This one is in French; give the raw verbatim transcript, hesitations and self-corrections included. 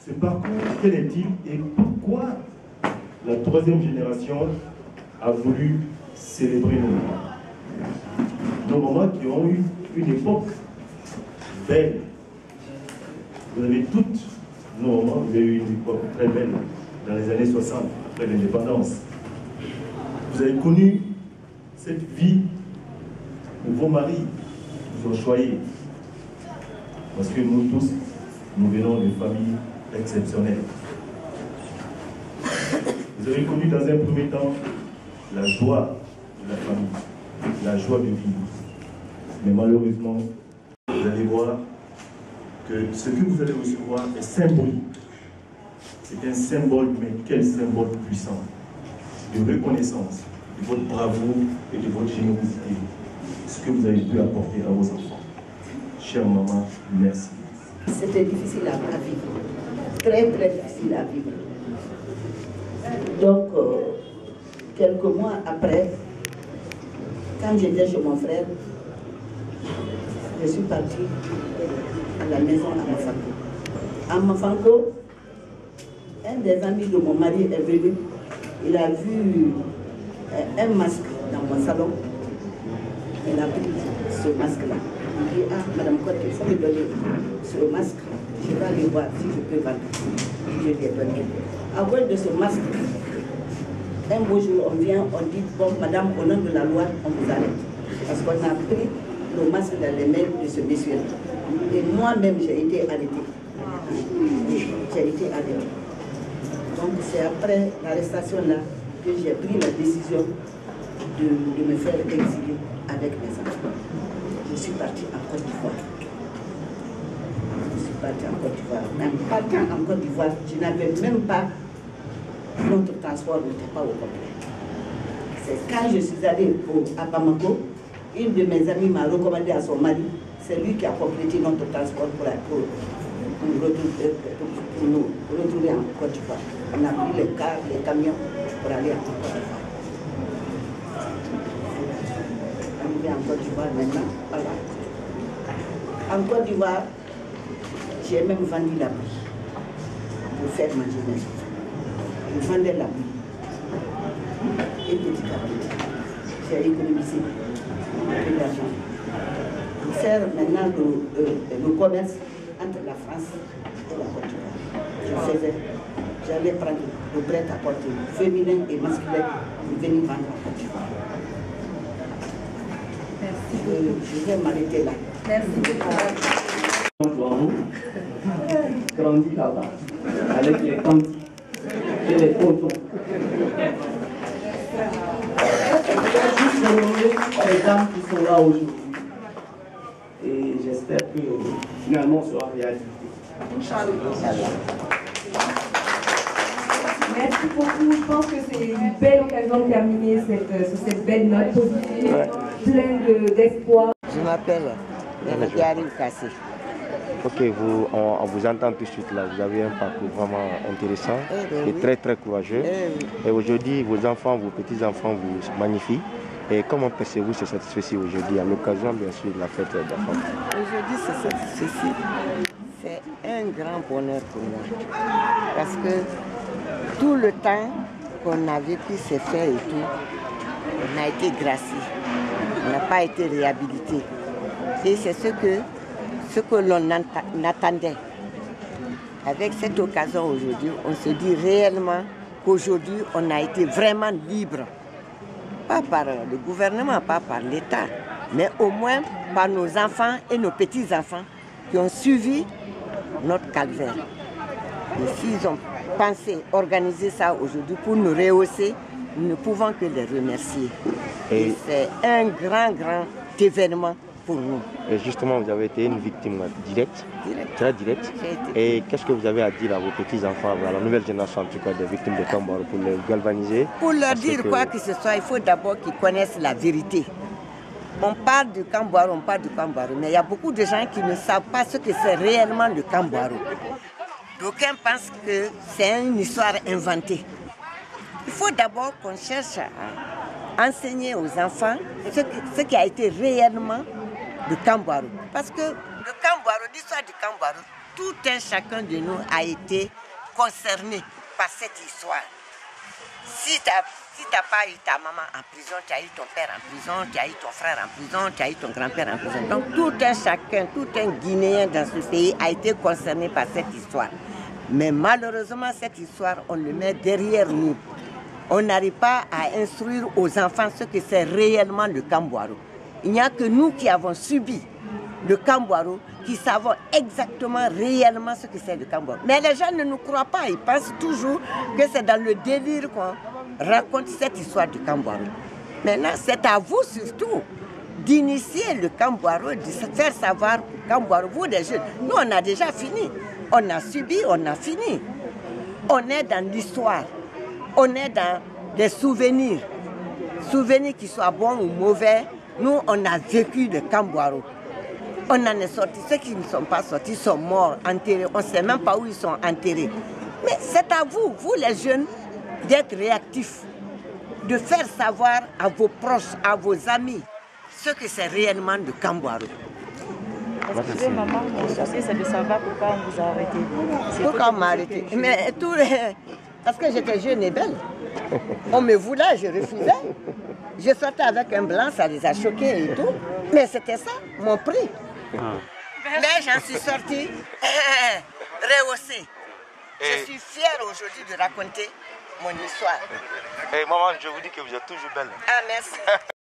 Ce parcours, quel est-il et pourquoi la troisième génération a voulu célébrer nos moments? Nos moments qui ont eu une époque belle. Vous avez toutes nos moments, vous avez eu une époque très belle dans les années soixante, après l'indépendance. Vous avez connu cette vie où vos maris vous ont choyé. Parce que nous tous, nous venons de familles exceptionnelles. Vous avez connu dans un premier temps la joie de la famille, la joie de vivre. Mais malheureusement, vous allez voir que ce que vous allez recevoir est symbolique. C'est un symbole, mais quel symbole puissant de reconnaissance de votre bravoure et de votre générosité, ce que vous avez pu apporter à vos enfants. Chère maman, merci. C'était difficile à vivre, très très difficile à vivre. Donc, euh, quelques mois après, quand j'étais chez mon frère, je suis partie à la maison à Mafanko. À Mafanko, un des amis de mon mari est venu, il a vu un masque dans mon salon, il a pris ce masque-là. Il dit, ah, Madame Côte, il faut me donner ce masque, je vais aller voir si je peux vendre. Je lui ai donné. À cause de ce masque, un beau jour, on vient, on dit, bon, Madame, au nom de la loi, on vous arrête. Parce qu'on a pris le masque dans les mains de ce monsieur. Et moi-même, j'ai été arrêtée. J'ai été arrêtée. Donc, c'est après l'arrestation là que j'ai pris la décision de, de me faire exiler avec mes enfants. Je suis partie en Côte d'Ivoire. Je suis partie en Côte d'Ivoire. Même partant en Côte d'Ivoire, je n'avais même pas notre transport n'était pas au complet. C'est quand je suis allée au, à Bamako, une de mes amies m'a recommandé à son mari, c'est lui qui a complété notre transport pour, pour, pour, retrouver, pour nous retrouver en Côte d'Ivoire. On a pris les cars, les camions pour aller en Côte d'Ivoire. Arrivé en Côte d'Ivoire maintenant, voilà. En Côte d'Ivoire, j'ai même vendu la brie pour faire manger mes enfants. Je vendais la brie. Et petit à petit, j'ai économisé un peu d'argent pour faire maintenant le, le, le commerce entre la France et la Côte d'Ivoire. Je faisais, j'allais prendre le prêt à porter féminin et masculin pour venir vendre en Côte d'Ivoire. Merci. Je, je vais m'arrêter là. Merci beaucoup. Grandi là-bas, avec les tantes et les tontons. Je vais nommer les dames qui sont là aujourd'hui. Et j'espère que finalement ce sera réalisé. Inch'Allah. Merci beaucoup. Je pense que c'est une belle occasion de terminer cette, sur cette belle note positive, ouais, pleine d'espoir. Je m'appelle Yarim Kassé. Ok, vous, on, on vous entend tout de suite là. Vous avez un parcours vraiment intéressant eh ben et oui, très très courageux. Eh oui. Et aujourd'hui, vos enfants, vos petits-enfants vous magnifient. Et comment percevez-vous ce satisfait aujourd'hui à l'occasion bien sûr de la fête de la femme? Aujourd'hui, ce satisfait, c'est un grand bonheur pour moi. Parce que tout le temps qu'on a vécu ces faits et tout, on a été gracié. On n'a pas été réhabilité. Et c'est ce que, ce que l'on attendait. Avec cette occasion aujourd'hui, on se dit réellement qu'aujourd'hui, on a été vraiment libre. Pas par le gouvernement, pas par l'État, mais au moins par nos enfants et nos petits-enfants qui ont suivi notre calvaire. Et s'ils ont pensé organiser ça aujourd'hui pour nous rehausser, nous ne pouvons que les remercier. Et, et c'est un grand, grand événement pour nous. Et justement, vous avez été une victime directe, direct. très directe. Et qu'est-ce que vous avez à dire à vos petits-enfants, à la nouvelle génération en tout cas des victimes de Kambouarou, pour les galvaniser? Pour leur dire que... quoi que ce soit, il faut d'abord qu'ils connaissent la vérité. On parle du Kambouarou, on parle du Kambouarou, mais il y a beaucoup de gens qui ne savent pas ce que c'est réellement le Kambouarou. D'aucuns pensent que c'est une histoire inventée. Il faut d'abord qu'on cherche à enseigner aux enfants ce, que, ce qui a été réellement le Kambouarou. Parce que le Kambouarou, l'histoire du Kambouarou, tout un chacun de nous a été concerné par cette histoire. Si tu n'as si pas eu ta maman en prison, tu as eu ton père en prison, tu as eu ton frère en prison, tu as eu ton grand-père en prison. Donc tout un chacun, tout un Guinéen dans ce pays a été concerné par cette histoire. Mais malheureusement, cette histoire, on le met derrière nous. On n'arrive pas à instruire aux enfants ce que c'est réellement le Kambouaro. Il n'y a que nous qui avons subi le Kambouaro, qui savons exactement réellement ce que c'est le Kambouaro. Mais les gens ne nous croient pas, ils pensent toujours que c'est dans le délire qu'on raconte cette histoire du Kambouaro. Maintenant, c'est à vous surtout d'initier le Kambouaro, de faire savoir le Kambouaro, vous des jeunes. Nous, on a déjà fini. On a subi, on a fini. On est dans l'histoire. On est dans des souvenirs. Souvenirs qui soient bons ou mauvais. Nous, on a vécu le Kambouaro. On en est sortis. Ceux qui ne sont pas sortis sont morts, enterrés. On ne sait même pas où ils sont enterrés. Mais c'est à vous, vous les jeunes, d'être réactifs, de faire savoir à vos proches, à vos amis, ce que c'est réellement le Kambouaro. Excusez maman, mon souci c'est de savoir pourquoi on vous a arrêté. Pourquoi on m'a arrêté? Mais tout les... Parce que j'étais jeune et belle. On me voulait, je refusais. Je sortais avec un blanc, ça les a choqués et tout. Mais c'était ça, mon prix. Mais j'en suis sortie rehaussée. Je suis fière aujourd'hui de raconter mon histoire. Et maman, je vous dis que vous êtes toujours belle. Ah, merci.